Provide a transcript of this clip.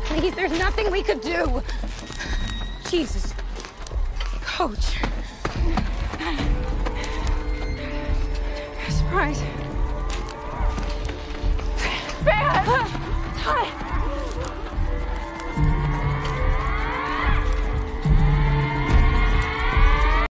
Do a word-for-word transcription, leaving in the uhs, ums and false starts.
please, there's nothing we could do. Jesus. Coach. Surprise.